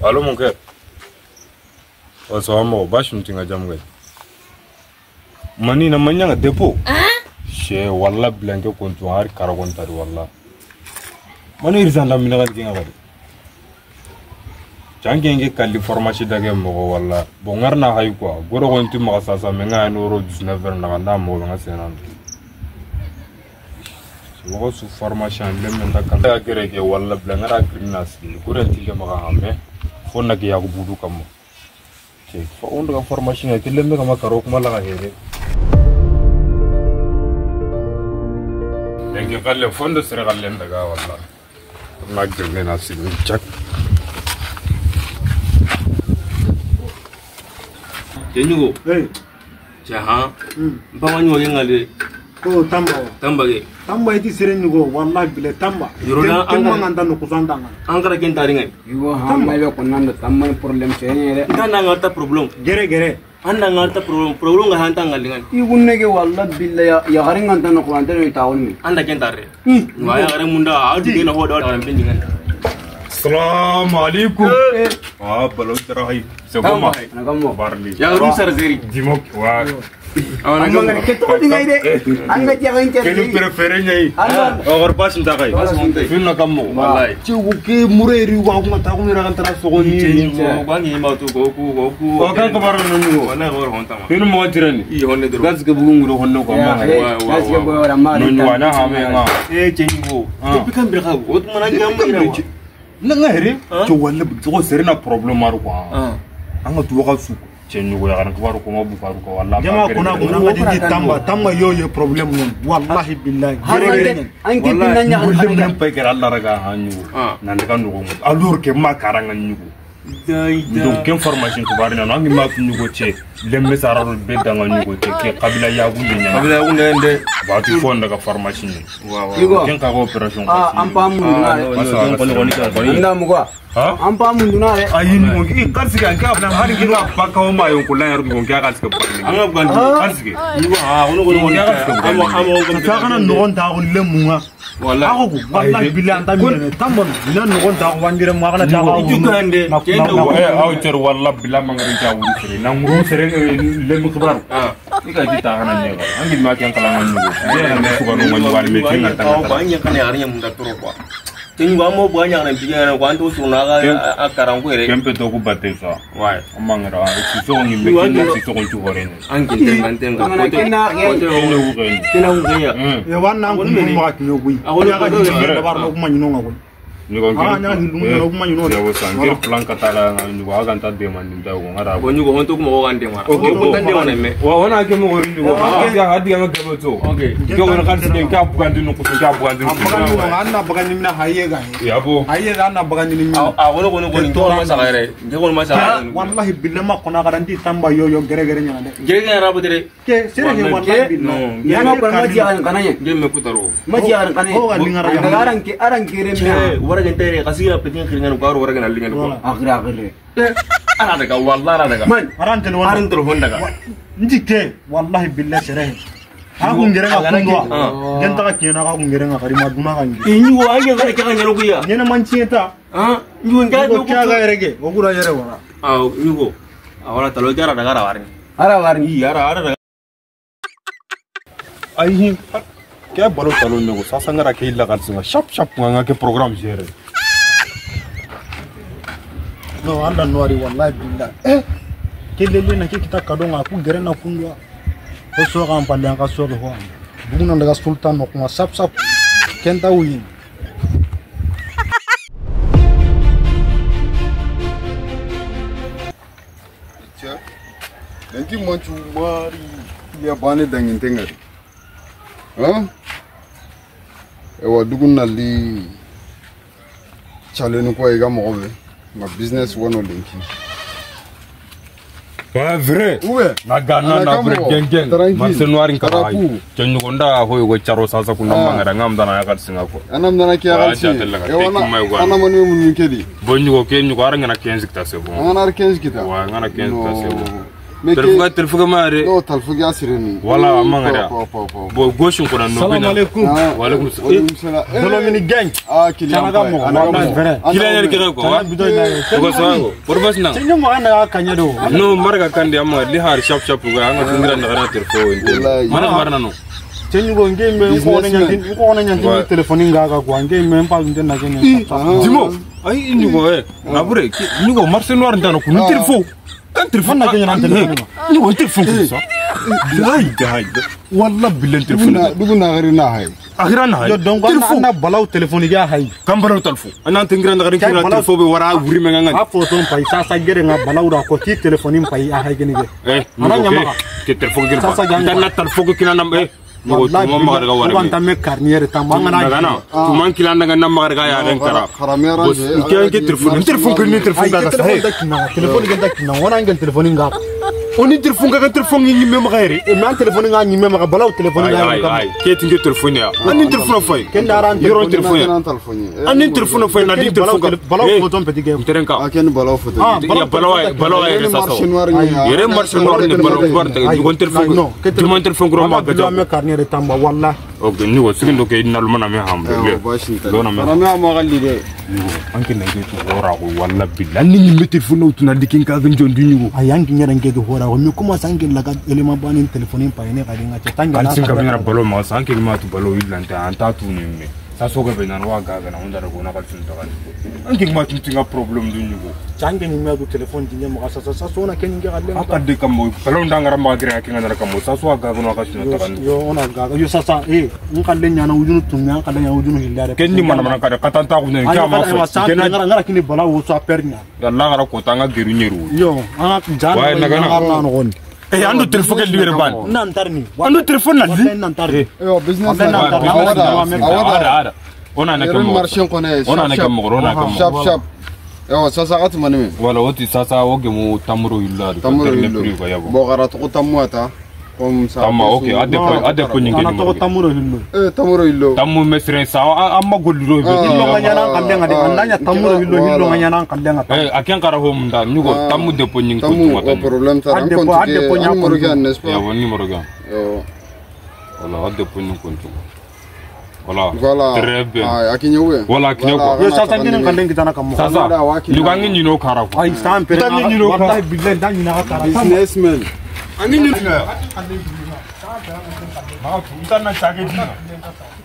Allô mon cœur. Wasawamo bashi mtinga jamwe. Mani na manyanga depo. She walla blanke kontu har karagon tari walla. Mani irzan la minaga dinga bari. Jangenge kalli formation dage mo walla. Bongar na hay quoi. Goro gontu ma sasa menga euro 19 na nganda mo nga senan. Wo su formation lemme ndakala gereke walla blangara criminals ni kurentinge ma hambe. Fonna ke yago budu kammo. Che fo ondo formation ke lemme kama karo kuma la here. Dengi kalle fondo sere kalle ndaga walla. Na gelle na sin chak. Denyugo. Hey. Jaha. Bawanyo ngale. Ko tamba. Tamba ge. Tamba iti serenyugo wallahi bile tamba. Yorona anga nganda no kusandanga. Angara kentari ngai. Yo hamba yo konanda tamba problem sene. Tanda ngata problem. Gere. Anda ngata problem ga hanta ngalingan. Igunege wallahi bille ya garing nganta no kwanta no tawon. Anda kentari. Waya gare munda adu ke na hodo da pendingan. Assalamu alaikum. Balo terahi. Seboma. Nagamo Barli. Ya rusar zeri. Dimok wa. Anga keto dingai de. Anga jangan Kenu prefere nyai. Or pas ndakai. Finna kammo. Wallahi. Ciugo ke mureri wa kuma ta kuma ran tara sogoni. Bangi mautu goku. O kan kabar nunu. Wana gor hontama. Finu mo tirani. I honne dro. Gas ke bugun nguro honno ko ma. Gaske boy ramma. Nunu wana ha me ma. Jengo. Pikan birha go. Ot mana gamma ira. Nanga here. To walla bu serena problem maru ko. Anga tuwa su. Jengo ya kan kabar ko ma bu faru ko walla. Jama kuna ngadi tamba yo problem non wallahi billahi. Gere. Anki pinanya kan kan pe kera Allah raga hanyu. Nan kan nugo. Alors ke ma karanga nyugo. Donc information ko bari na ngi ma nyugo che. Lemme sararul be danga nyugo che ke kabila ya gunde nya. Kabila ya gunde ende. Ba tu fonda ka formation ni. Igo. Ken ka operation ko. Ampa munduna. Anda mugo. Ha? Ampa munduna re. Ayin mo ki karsike ka na hari ki ba ka o ma yon ko la yar ko ka karsike pa. Anga bugandi karsike. Igo ha wono amo ko kana no on ta on lemunga. Wallahi. Wallahi billahi anta mi tamba na no on ta wandire mo kana ta Itu kande. Kendo au ter walla billahi mangari ta wuri sere. Na nguru sere lemu khabar. Ika kita kana nyego. Angi ma kan kala nganyu. Ya na ko no nganyu wal me tinga ta. Banyak kan arnya munda turu kwa. Tingi wamo banyak na pinya kwanto sunaga akarangu ere. Kempe to ku batesa. Wai. Amangara si so ngi me kinna si so ko tu hore. Angi tenga. Mana kena Kena ugaya. E wanna ko mo ma ki yogi. Ya ga ni bar no kuma nyino ngako. Ni ko Ah nya ni no kuma nyino. Ya wo sangir plan katala ni wa ga ta de man nda ko ngara. Ko nyugo honto ko mo gande mara. Okay, Ko gande wana me. Wa wana ke mo wori ni ko. Ya hadi ga gabo to. Okay. Ko wana kan sin ka bugandi no ko ka bugandi. Bagani no anna bagani mina haye ga. Ya bo. Haye ga anna bagani ni. Wono ni to ma sagare. Je ko ma sagare. Wallahi billahi ma kona garanti tamba yo gere nya de. Gege rabu dere. Ke sere he wallahi billahi. Ya ma ko maji an kananya. Gemme kutaro. Maji an kananya. Ho ga lingara. Aran kire me. Wara gente kasira petin kiringan ko wara gana lingan ko. Akhir. Ana daga wallahi ana daga. Man, aran tel wana. Aran telefon daga. Ndike wallahi billahi sere he. Aku ngere ga kunwa. Den ta kina ka ngere ga kari maduna ga ngi. Inyu wa anya ga ka ngelo kuya. Nyena manchieta. Nyu nga Ko kya ga erege. Ogura yere wara. Nyugo. Awara talo jara daga rawarin. Ara warin. Ara daga. Ai क्या बलो तलो ने को सासंगरा के लगा संगा शप nganga ke program jere No anda nuari wallahi billahi. Kelele na kita kadonga aku gere na kundwa. Ko so ga ampale an ka so ko ho. Buguna daga sultan no kuma sap kenta uyin. Tia. Nanti manchu mari ya bane dangin tengari. Ewa duguna li challenge ko ega mo be ma business wono linki. Pas vrai. Uwe. Na gana na bre gengeng. Man se noir nkara. Chenyu konda ho go charo sasa kuna mangara ngamda na yakar singako. Anam dana kiya galsi. Ana manu mun kedi. Bonyu go kenyu ko aranga na 15 kita sebo. Ana 15 kita. Wa ngana 15 kita sebo. Telfuga mare. No, telfuga asireni. Wala mangara. Bo gauche ko nan no. Salam alaikum. Wa alaikum salam. Dolomini gang. Kiliyam mo. Kiliyam ke ko wa. Ko so. Professional. Tinyo mo ana kanya do. No marga kandi amma li har sharp ga anga tingira na kana telefo. Mana marna no. Tinyo go ngeme ko na nyantin telefoni ngaga ko ngeme mpa nde na kenya. Dimo. Ai ni go na bure ni go marché noir ndano ko ni telefo. Kan telefon na kenya na telefon. Ni go telefon ko sa. Dai. Walla bilen telefon. Duguna gari na hay. Akhira na hay. Yo donc na balaw telefoni ga hay. Kan balaw telefon. Ana tingira na garin kina telefon be wara wuri me nganga. A photo pai sa gere nga balaw da ko ti telefoni pai a hay gene ge. Ana nyama ke telefon gere ba. Dan na telefon kina na Nugo tuma magarga wara. Ko antame carniere tambanga na. Dagana. Tuma kilanda ga na magarga ya ren kara. Kharamera je. Ke telefon ni telefon ga sa. Telefon ga dakina wana ngel telefoni nga. Oni telefon ga telefon ni me magari. E man telefoni nga ni me maga balaw telefoni nga. Ai ke tinge telefon ya. Ani telefon fay. Ken daran yoro telefon ya. Ani telefon fay na di telefon ga. Balaw photo petit ge. Terenka. Aken balaw photo. Ya balaw ya sa sa. Yere marché noir ni balaw bar ta gon telefon. Tuma telefon gro ma ga. Tamba walla okay ni wo sigindo ke inal mana me hambe dona me rama mo galli de anke na gitu hora ko walla billahi ni metti fu no tuna dikin ka gan jondi ni go ayangi nyara ngege hora ko mi kuma sangi laga elema bani telephone pa ene ka dinga tanga na singa bina balo ma sanke ma tu balo idlante anta tu ni me sa soga be nan wa ga na onda ko na kal sun ta kan anke ma tu tinga problem du ni go change ni me du telephone dinga mo sa so na ken ngira le aka de kam mo balo ndanga ma gira ke ngana kam mo sa so ga na ka sun ta kan yo ona ga yo sa ngal le nyana wujunu tumnya kala nya wujunu hillare ken ni mana ka katanta ko ne ka ma so ken ngara kini bala wo so pernya yalla ngara ko tanga geru nyeru yo jana na no gon andu telefon ke liwere ban nan tarni andu telefon na li nan tarni business ada ona na kam marché ko ne ona na kam ona kam shap yo sasa gat manime wala woti sasa woge mu tamro illa ko yabo bo garat ko tamwata kom sa tamma okay ade ko nyinge ana to tamuro hillo tamuro hillo tammu mesren sa amma golliro be hillo nganya kallenga de andanya tamuro hillo nganya kallenga aken kara ho munda nyugo tammu de po nying ko tammu problem taran kon ade po numero ga nespa ya woni numero ga yo wala ade po nying ko voilà très bien akinyewe voilà akinyewe yo sasa ngene kallenga kitana kam sasa lugangi nyino kara ko ay stam per wallahi billahi dan nyina kara businessman ani nyino ma tu utana chage dina